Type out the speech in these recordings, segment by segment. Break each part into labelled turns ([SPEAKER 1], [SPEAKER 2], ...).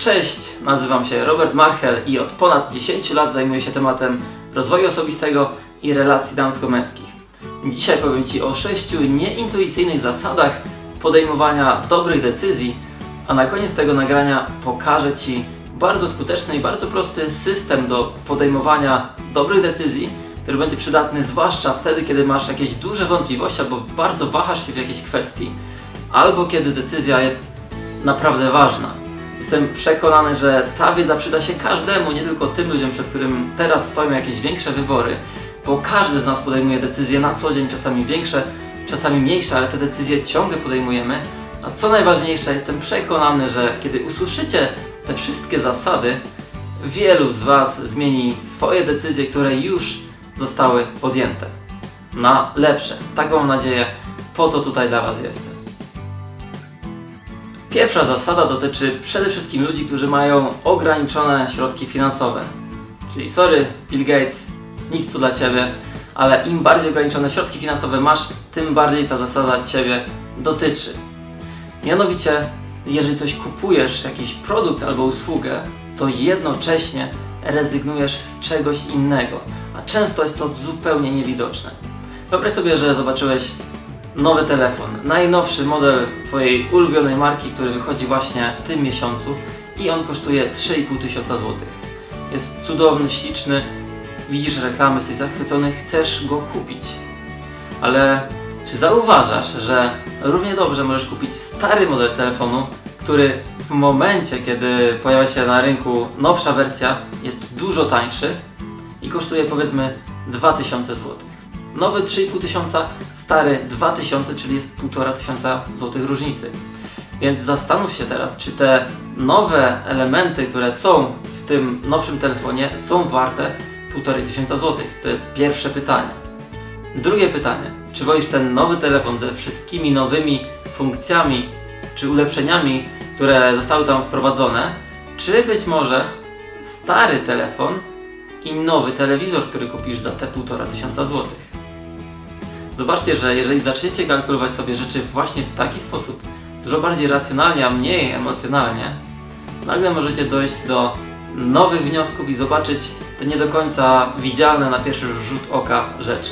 [SPEAKER 1] Cześć, nazywam się Robert Marchel i od ponad 10 lat zajmuję się tematem rozwoju osobistego i relacji damsko-męskich. Dzisiaj powiem Ci o 6 nieintuicyjnych zasadach podejmowania dobrych decyzji, a na koniec tego nagrania pokażę Ci bardzo skuteczny i bardzo prosty system do podejmowania dobrych decyzji, który będzie przydatny zwłaszcza wtedy, kiedy masz jakieś duże wątpliwości albo bardzo wahasz się w jakiejś kwestii, albo kiedy decyzja jest naprawdę ważna. Jestem przekonany, że ta wiedza przyda się każdemu, nie tylko tym ludziom, przed którym teraz stoją jakieś większe wybory, bo każdy z nas podejmuje decyzje na co dzień, czasami większe, czasami mniejsze, ale te decyzje ciągle podejmujemy. A co najważniejsze, jestem przekonany, że kiedy usłyszycie te wszystkie zasady, wielu z Was zmieni swoje decyzje, które już zostały podjęte na lepsze. Taką mam nadzieję, po to tutaj dla Was jestem. Pierwsza zasada dotyczy przede wszystkim ludzi, którzy mają ograniczone środki finansowe. Czyli sorry Bill Gates, nic tu dla Ciebie, ale im bardziej ograniczone środki finansowe masz, tym bardziej ta zasada Ciebie dotyczy. Mianowicie, jeżeli coś kupujesz, jakiś produkt albo usługę, to jednocześnie rezygnujesz z czegoś innego, a często jest to zupełnie niewidoczne. Wyobraź sobie, że zobaczyłeś nowy telefon, najnowszy model Twojej ulubionej marki, który wychodzi właśnie w tym miesiącu i on kosztuje 3500 zł. Jest cudowny, śliczny, widzisz reklamy, jesteś zachwycony, chcesz go kupić. Ale czy zauważasz, że równie dobrze możesz kupić stary model telefonu, który w momencie, kiedy pojawia się na rynku nowsza wersja, jest dużo tańszy i kosztuje powiedzmy 2000 zł. Nowy 3500, stary 2000, czyli jest 1500 zł różnicy. Więc zastanów się teraz, czy te nowe elementy, które są w tym nowszym telefonie, są warte 1500 zł. To jest pierwsze pytanie. Drugie pytanie, czy wolisz ten nowy telefon ze wszystkimi nowymi funkcjami czy ulepszeniami, które zostały tam wprowadzone, czy być może stary telefon i nowy telewizor, który kupisz za te 1500 zł. Zobaczcie, że jeżeli zaczniecie kalkulować sobie rzeczy właśnie w taki sposób, dużo bardziej racjonalnie, a mniej emocjonalnie, nagle możecie dojść do nowych wniosków i zobaczyć te nie do końca widzialne na pierwszy rzut oka rzeczy.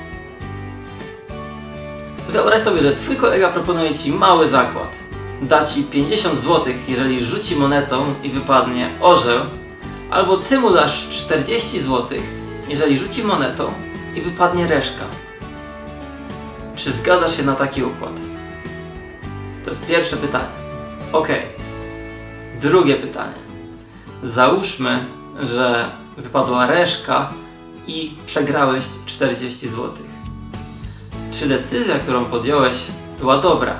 [SPEAKER 1] Wyobraź sobie, że Twój kolega proponuje Ci mały zakład. Da Ci 50 zł, jeżeli rzuci monetą i wypadnie orzeł, albo Ty mu dasz 40 zł, jeżeli rzuci monetą i wypadnie reszka. Czy zgadzasz się na taki układ? To jest pierwsze pytanie. Ok. Drugie pytanie. Załóżmy, że wypadła reszka i przegrałeś 40 zł. Czy decyzja, którą podjąłeś, była dobra?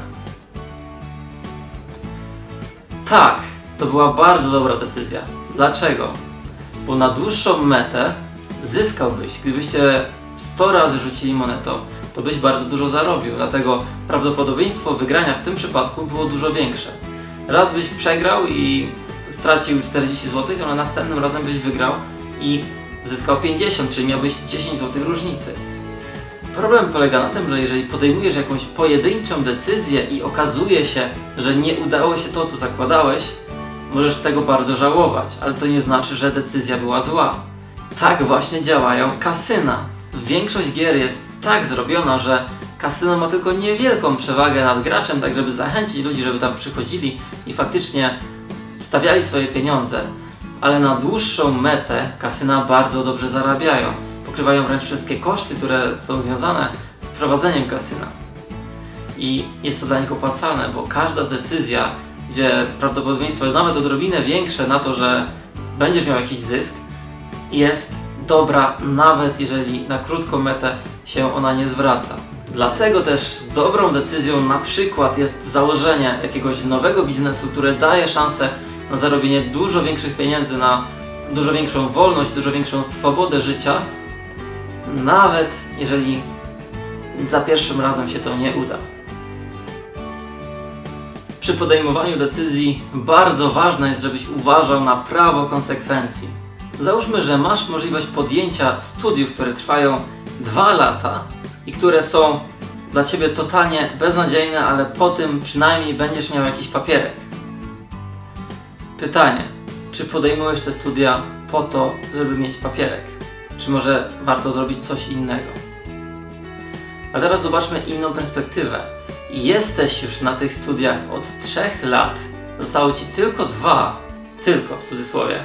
[SPEAKER 1] Tak, to była bardzo dobra decyzja. Dlaczego? Bo na dłuższą metę zyskałbyś, gdybyście 100 razy rzucili monetą, to byś bardzo dużo zarobił, dlatego prawdopodobieństwo wygrania w tym przypadku było dużo większe. Raz byś przegrał i stracił 40 zł, ale następnym razem byś wygrał i zyskał 50, czyli miałbyś 10 zł różnicy. Problem polega na tym, że jeżeli podejmujesz jakąś pojedynczą decyzję i okazuje się, że nie udało się to, co zakładałeś, możesz tego bardzo żałować, ale to nie znaczy, że decyzja była zła. Tak właśnie działają kasyna. Większość gier jest tak zrobiona, że kasyno ma tylko niewielką przewagę nad graczem, tak żeby zachęcić ludzi, żeby tam przychodzili i faktycznie stawiali swoje pieniądze, ale na dłuższą metę kasyna bardzo dobrze zarabiają. Pokrywają wręcz wszystkie koszty, które są związane z prowadzeniem kasyna. I jest to dla nich opłacalne, bo każda decyzja, gdzie prawdopodobieństwo jest nawet odrobinę większe na to, że będziesz miał jakiś zysk, jest dobra, nawet jeżeli na krótką metę się ona nie zwraca. Dlatego też dobrą decyzją na przykład jest założenie jakiegoś nowego biznesu, które daje szansę na zarobienie dużo większych pieniędzy, na dużo większą wolność, dużo większą swobodę życia, nawet jeżeli za pierwszym razem się to nie uda. Przy podejmowaniu decyzji bardzo ważne jest, żebyś uważał na prawo konsekwencji. Załóżmy, że masz możliwość podjęcia studiów, które trwają 2 lata i które są dla Ciebie totalnie beznadziejne, ale po tym przynajmniej będziesz miał jakiś papierek. Pytanie, czy podejmujesz te studia po to, żeby mieć papierek? Czy może warto zrobić coś innego? A teraz zobaczmy inną perspektywę. Jesteś już na tych studiach od 3 lat, zostało Ci tylko 2, tylko w cudzysłowie.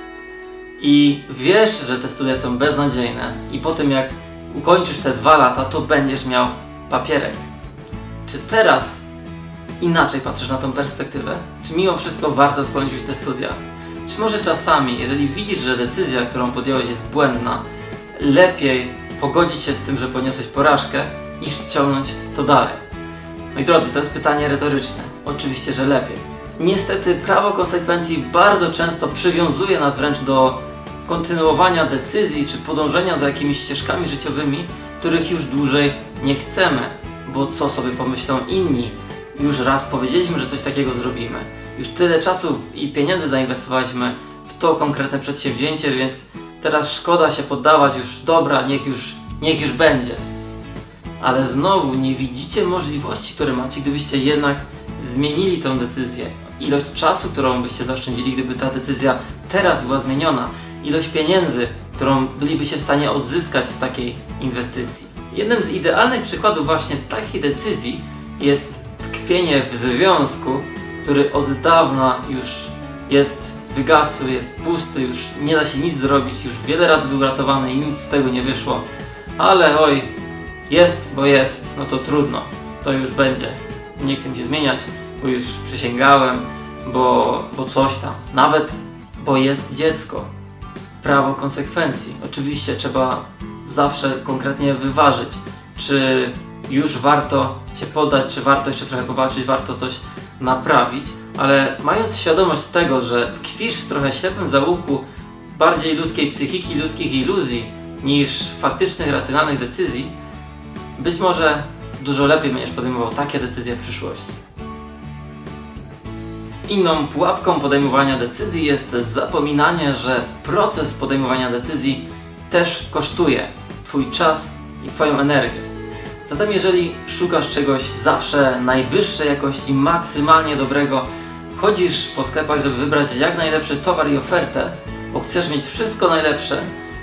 [SPEAKER 1] I wiesz, że te studia są beznadziejne i po tym jak ukończysz te 2 lata, to będziesz miał papierek. Czy teraz inaczej patrzysz na tą perspektywę? Czy mimo wszystko warto skończyć te studia? Czy może czasami, jeżeli widzisz, że decyzja, którą podjąłeś jest błędna, lepiej pogodzić się z tym, że poniosłeś porażkę, niż ciągnąć to dalej? Moi drodzy, to jest pytanie retoryczne. Oczywiście, że lepiej. Niestety prawo konsekwencji bardzo często przywiązuje nas wręcz do kontynuowania decyzji czy podążenia za jakimiś ścieżkami życiowymi, których już dłużej nie chcemy, bo co sobie pomyślą inni? Już raz powiedzieliśmy, że coś takiego zrobimy. Już tyle czasu i pieniędzy zainwestowaliśmy w to konkretne przedsięwzięcie, więc teraz szkoda się poddawać, już dobra, niech już będzie. Ale znowu nie widzicie możliwości, które macie, gdybyście jednak zmienili tę decyzję. Ilość czasu, którą byście zaoszczędzili, gdyby ta decyzja teraz była zmieniona. Ilość pieniędzy, którą bylibyście w stanie odzyskać z takiej inwestycji. Jednym z idealnych przykładów właśnie takiej decyzji jest tkwienie w związku, który od dawna już jest wygasły, jest pusty, już nie da się nic zrobić, już wiele razy był ratowany i nic z tego nie wyszło. Ale oj, jest, bo jest, no to trudno, to już będzie. Nie chcę się zmieniać, bo już przysięgałem, bo coś tam. Nawet, bo jest dziecko. Prawo konsekwencji. Oczywiście trzeba zawsze konkretnie wyważyć, czy już warto się poddać, czy warto jeszcze trochę powalczyć, warto coś naprawić, ale mając świadomość tego, że tkwisz w trochę ślepym zaułku bardziej ludzkiej psychiki, ludzkich iluzji niż faktycznych, racjonalnych decyzji, być może dużo lepiej będziesz podejmował takie decyzje w przyszłości. Inną pułapką podejmowania decyzji jest zapominanie, że proces podejmowania decyzji też kosztuje Twój czas i Twoją energię. Zatem jeżeli szukasz czegoś zawsze najwyższej jakości, maksymalnie dobrego, chodzisz po sklepach, żeby wybrać jak najlepszy towar i ofertę, bo chcesz mieć wszystko najlepsze,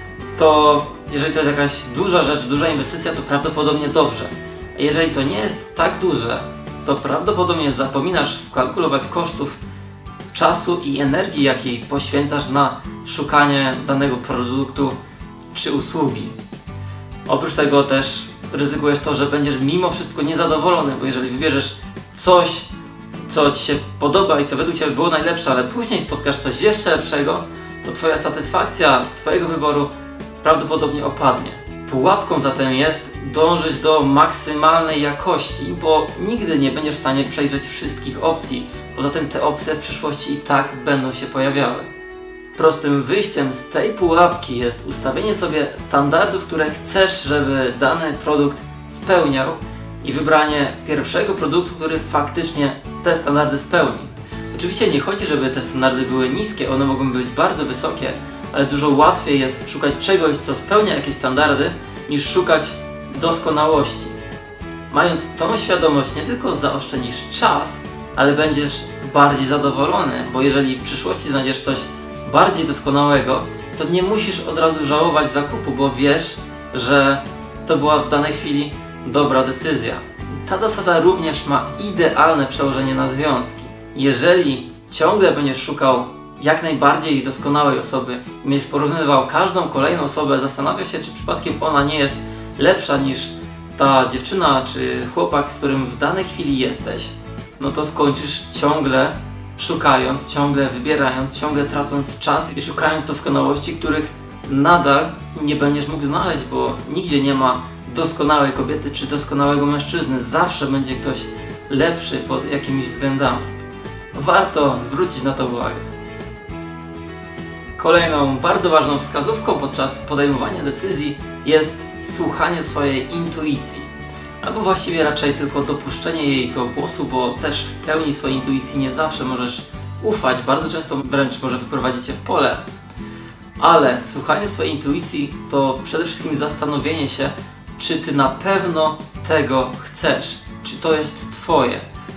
[SPEAKER 1] to jeżeli to jest jakaś duża rzecz, duża inwestycja, to prawdopodobnie dobrze. A jeżeli to nie jest tak duże, to prawdopodobnie zapominasz wkalkulować kosztów czasu i energii, jakiej poświęcasz na szukanie danego produktu czy usługi. Oprócz tego też ryzykujesz to, że będziesz mimo wszystko niezadowolony, bo jeżeli wybierzesz coś, co Ci się podoba i co według Ciebie było najlepsze, ale później spotkasz coś jeszcze lepszego, to Twoja satysfakcja z Twojego wyboru prawdopodobnie opadnie. Pułapką zatem jest dążyć do maksymalnej jakości, bo nigdy nie będziesz w stanie przejrzeć wszystkich opcji. Poza tym te opcje w przyszłości i tak będą się pojawiały. Prostym wyjściem z tej pułapki jest ustawienie sobie standardów, które chcesz, żeby dany produkt spełniał i wybranie pierwszego produktu, który faktycznie te standardy spełni. Oczywiście nie chodzi, żeby te standardy były niskie, one mogą być bardzo wysokie, ale dużo łatwiej jest szukać czegoś, co spełnia jakieś standardy, niż szukać doskonałości. Mając tą świadomość, nie tylko zaoszczędzisz czas, ale będziesz bardziej zadowolony, bo jeżeli w przyszłości znajdziesz coś bardziej doskonałego, to nie musisz od razu żałować zakupu, bo wiesz, że to była w danej chwili dobra decyzja. Ta zasada również ma idealne przełożenie na związki. Jeżeli ciągle będziesz szukał jak najbardziej doskonałej osoby i będziesz porównywał każdą kolejną osobę, zastanawiał się, czy przypadkiem ona nie jest lepsza niż ta dziewczyna czy chłopak, z którym w danej chwili jesteś, no to skończysz ciągle szukając, ciągle wybierając, ciągle tracąc czas i szukając doskonałości, których nadal nie będziesz mógł znaleźć, bo nigdzie nie ma doskonałej kobiety czy doskonałego mężczyzny. Zawsze będzie ktoś lepszy pod jakimiś względami. Warto zwrócić na to uwagę. Kolejną bardzo ważną wskazówką podczas podejmowania decyzji jest słuchanie swojej intuicji. Albo właściwie raczej tylko dopuszczenie jej do głosu, bo też w pełni swojej intuicji nie zawsze możesz ufać, bardzo często wręcz może wyprowadzić cię w pole. Ale słuchanie swojej intuicji to przede wszystkim zastanowienie się, czy ty na pewno tego chcesz, czy to jest twoje.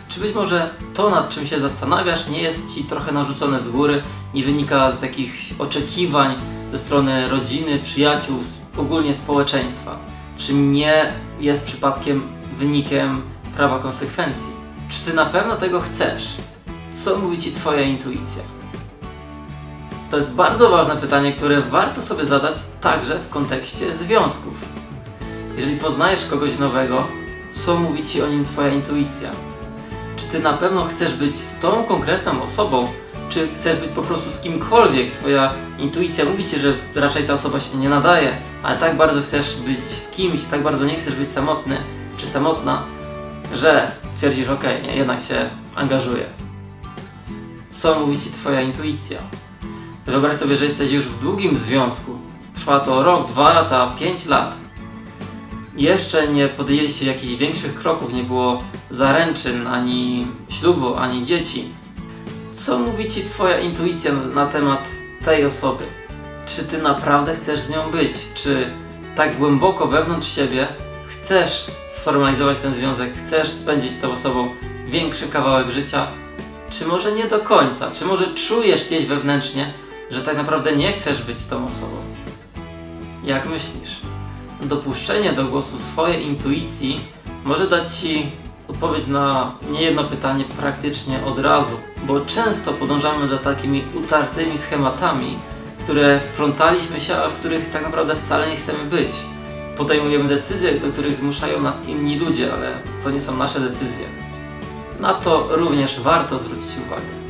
[SPEAKER 1] Czy być może to, nad czym się zastanawiasz, nie jest Ci trochę narzucone z góry, nie wynika z jakichś oczekiwań ze strony rodziny, przyjaciół, ogólnie społeczeństwa? Czy nie jest przypadkiem wynikiem prawa konsekwencji? Czy Ty na pewno tego chcesz? Co mówi Ci Twoja intuicja? To jest bardzo ważne pytanie, które warto sobie zadać także w kontekście związków. Jeżeli poznajesz kogoś nowego, co mówi Ci o nim Twoja intuicja? Czy Ty na pewno chcesz być z tą konkretną osobą, czy chcesz być po prostu z kimkolwiek? Twoja intuicja mówi Ci, że raczej ta osoba się nie nadaje, ale tak bardzo chcesz być z kimś, tak bardzo nie chcesz być samotny czy samotna, że twierdzisz, okej, nie, jednak się angażuję. Co mówi Ci Twoja intuicja? Wyobraź sobie, że jesteś już w długim związku. Trwa to rok, 2 lata, 5 lat. Jeszcze nie podjęliście jakichś większych kroków, nie było zaręczyn, ani ślubu, ani dzieci. Co mówi Ci Twoja intuicja na temat tej osoby? Czy Ty naprawdę chcesz z nią być? Czy tak głęboko wewnątrz siebie chcesz sformalizować ten związek, chcesz spędzić z tą osobą większy kawałek życia? Czy może nie do końca? Czy może czujesz gdzieś wewnętrznie, że tak naprawdę nie chcesz być z tą osobą? Jak myślisz? Dopuszczenie do głosu swojej intuicji może dać Ci odpowiedź na niejedno pytanie praktycznie od razu, bo często podążamy za takimi utartymi schematami, które wplątaliśmy się, a w których tak naprawdę wcale nie chcemy być. Podejmujemy decyzje, do których zmuszają nas inni ludzie, ale to nie są nasze decyzje. Na to również warto zwrócić uwagę.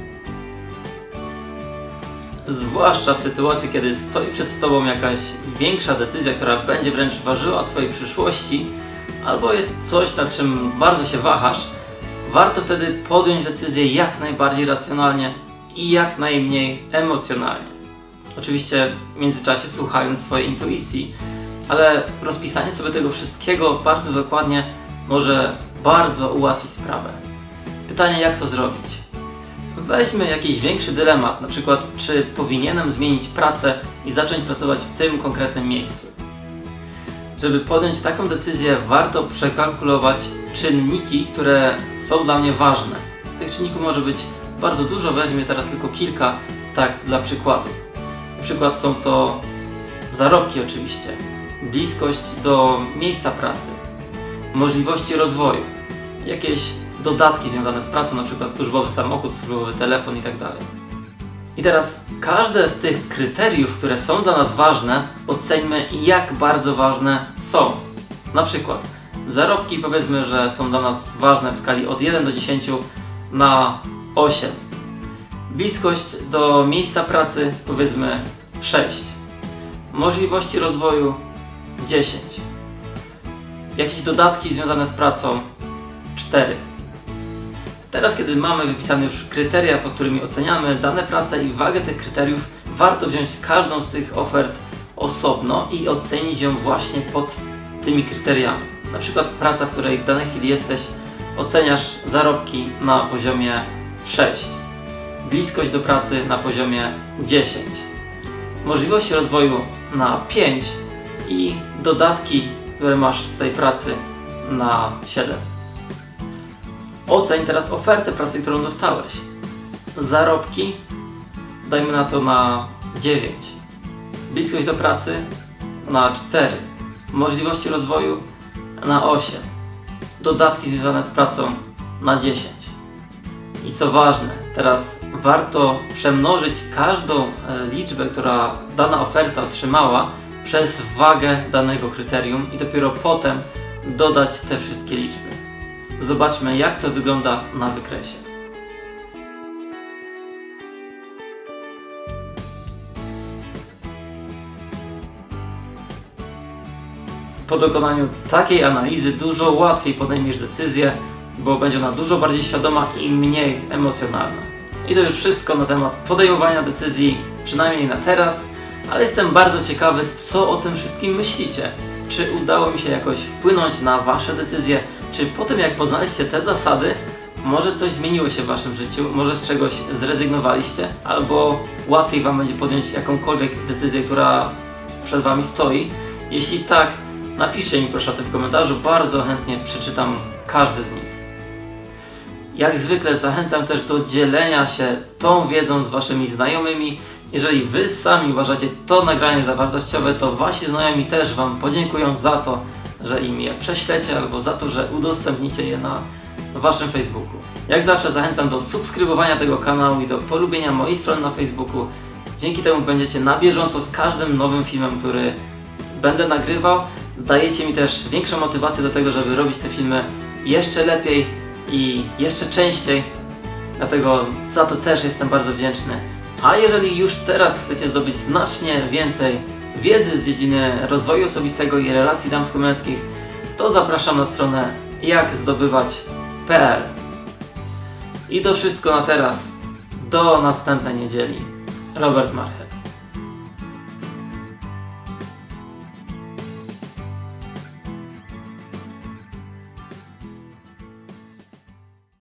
[SPEAKER 1] Zwłaszcza w sytuacji, kiedy stoi przed Tobą jakaś większa decyzja, która będzie wręcz ważyła o Twojej przyszłości, albo jest coś, nad czym bardzo się wahasz, warto wtedy podjąć decyzję jak najbardziej racjonalnie i jak najmniej emocjonalnie. Oczywiście w międzyczasie słuchając swojej intuicji, ale rozpisanie sobie tego wszystkiego bardzo dokładnie może bardzo ułatwić sprawę. Pytanie, jak to zrobić? Weźmy jakiś większy dylemat, na przykład czy powinienem zmienić pracę i zacząć pracować w tym konkretnym miejscu. Żeby podjąć taką decyzję, warto przekalkulować czynniki, które są dla mnie ważne. Tych czynników może być bardzo dużo, weźmy teraz tylko kilka, tak dla przykładu. Na przykład są to zarobki oczywiście, bliskość do miejsca pracy, możliwości rozwoju, jakieś dodatki związane z pracą, na przykład służbowy samochód, służbowy telefon itd. I teraz każde z tych kryteriów, które są dla nas ważne, oceńmy jak bardzo ważne są. Na przykład zarobki powiedzmy, że są dla nas ważne w skali od 1 do 10 na 8. Bliskość do miejsca pracy powiedzmy 6. Możliwości rozwoju 10. Jakieś dodatki związane z pracą 4. Teraz, kiedy mamy wypisane już kryteria, pod którymi oceniamy dane prace i wagę tych kryteriów, warto wziąć każdą z tych ofert osobno i ocenić ją właśnie pod tymi kryteriami. Na przykład praca, w której w danej chwili jesteś, oceniasz zarobki na poziomie 6, bliskość do pracy na poziomie 10, możliwości rozwoju na 5 i dodatki, które masz z tej pracy na 7. Oceń teraz ofertę pracy, którą dostałeś. Zarobki dajmy na to na 9. Bliskość do pracy na 4. Możliwości rozwoju na 8. Dodatki związane z pracą na 10. I co ważne, teraz warto przemnożyć każdą liczbę, która dana oferta otrzymała, przez wagę danego kryterium i dopiero potem dodać te wszystkie liczby. Zobaczmy, jak to wygląda na wykresie. Po dokonaniu takiej analizy dużo łatwiej podejmiesz decyzję, bo będzie ona dużo bardziej świadoma i mniej emocjonalna. I to już wszystko na temat podejmowania decyzji, przynajmniej na teraz, ale jestem bardzo ciekawy, co o tym wszystkim myślicie. Czy udało mi się jakoś wpłynąć na Wasze decyzje? Czy po tym, jak poznaliście te zasady, może coś zmieniło się w Waszym życiu? Może z czegoś zrezygnowaliście? Albo łatwiej Wam będzie podjąć jakąkolwiek decyzję, która przed Wami stoi? Jeśli tak, napiszcie mi proszę o tym w komentarzu. Bardzo chętnie przeczytam każdy z nich. Jak zwykle zachęcam też do dzielenia się tą wiedzą z waszymi znajomymi. Jeżeli wy sami uważacie to nagranie za wartościowe, to wasi znajomi też wam podziękują za to, że im je prześlecie, albo za to, że udostępnicie je na waszym Facebooku. Jak zawsze zachęcam do subskrybowania tego kanału i do polubienia mojej strony na Facebooku. Dzięki temu będziecie na bieżąco z każdym nowym filmem, który będę nagrywał. Dajecie mi też większą motywację do tego, żeby robić te filmy jeszcze lepiej i jeszcze częściej. Dlatego za to też jestem bardzo wdzięczny. A jeżeli już teraz chcecie zdobyć znacznie więcej wiedzy z dziedziny rozwoju osobistego i relacji damsko-męskich, to zapraszam na stronę jakzdobywać.pl. I to wszystko na teraz. Do następnej niedzieli. Robert Marchel.